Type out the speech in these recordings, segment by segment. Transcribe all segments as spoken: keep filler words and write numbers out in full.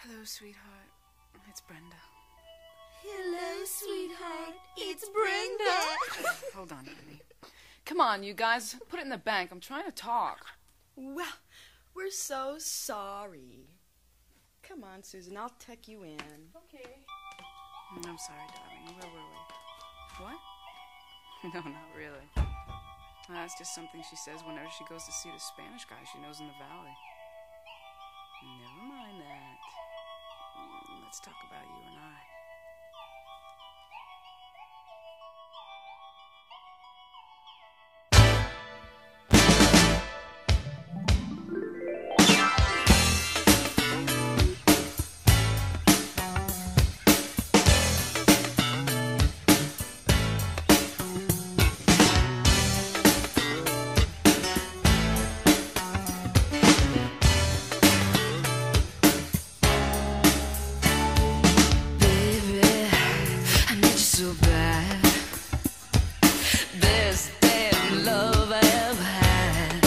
Hello, sweetheart. It's Brenda. Hello, sweetheart. It's Brenda. Hold on, honey. Come on, you guys. Put it in the bank. I'm trying to talk. Well, we're so sorry. Come on, Susan. I'll tuck you in. Okay. I'm sorry, darling. Where were we? What? No, not really. Well, that's just something she says whenever she goes to see the Spanish guy she knows in the valley. Never mind that. Let's talk about you and I. So bad. Best damn love I ever had.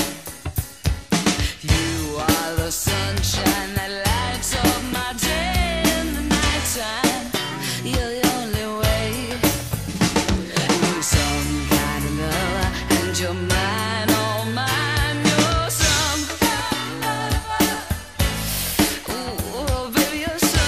You are the sunshine that lights up my day in the nighttime. You're the only way. You're some kind of lover, and you're mine, all mine. You're some. Ooh, baby, you're some.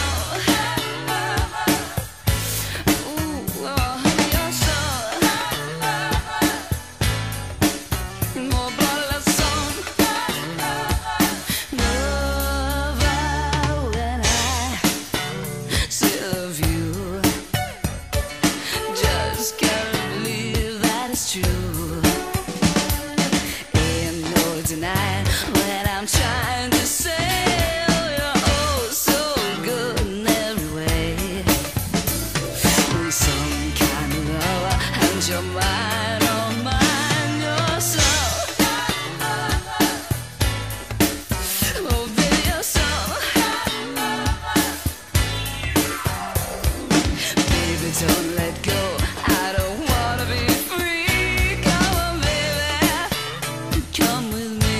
Tonight, when I'm trying to say you're oh so good in every way. You're some kind of lover, and you're mine, oh mine. You're so, oh baby, you're so. Baby, don't let go. I don't wanna be free. Come on, baby, come with me.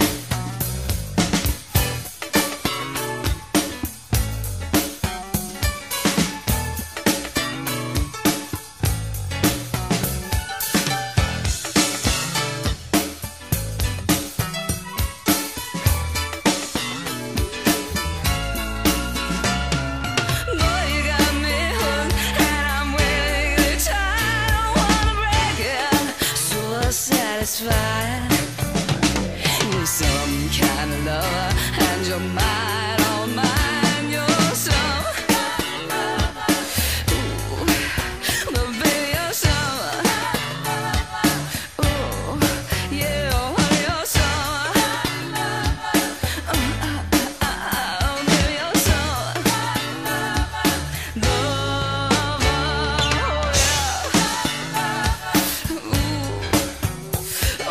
Satisfied. You're some kind of lover, and you're mine, all mine. You're some. Ooh, but baby, you're some. Ooh, yeah, honey, you're some. Oh, baby, you're some. Lover, yeah. Ooh.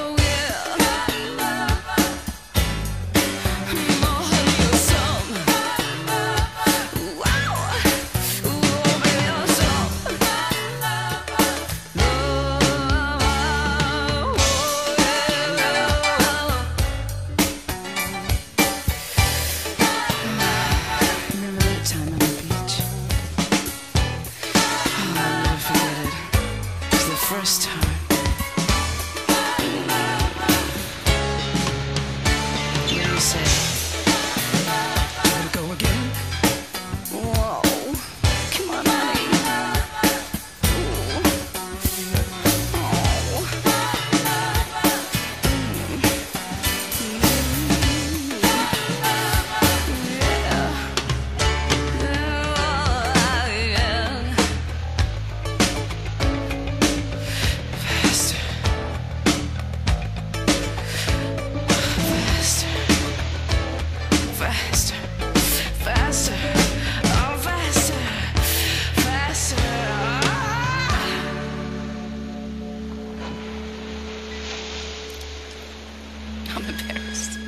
First time. What do you say? Gotta go again? Whoa. Come on, honey. Ooh. Oh. Yeah. Yeah. Yeah. Faster, faster, oh faster, faster. I'm embarrassed.